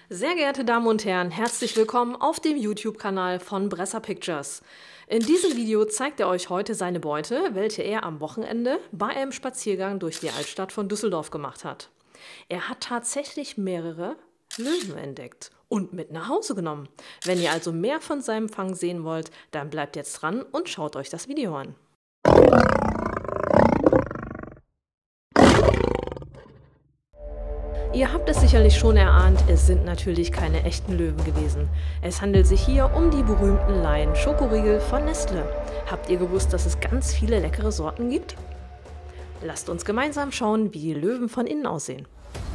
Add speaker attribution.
Speaker 1: Sehr geehrte Damen und Herren, herzlich willkommen auf dem YouTube-Kanal von Bresser Pictures. In diesem Video zeigt er euch heute seine Beute, welche er am Wochenende bei einem Spaziergang durch die Altstadt von Düsseldorf gemacht hat. Er hat tatsächlich mehrere Löwen entdeckt und mit nach Hause genommen. Wenn ihr also mehr von seinem Fang sehen wollt, dann bleibt jetzt dran und schaut euch das Video an. Ihr habt es sicherlich schon erahnt, es sind natürlich keine echten Löwen gewesen. Es handelt sich hier um die berühmten Lion Schokoriegel von Nestle. Habt ihr gewusst, dass es ganz viele leckere Sorten gibt? Lasst uns gemeinsam schauen, wie die Löwen von innen aussehen.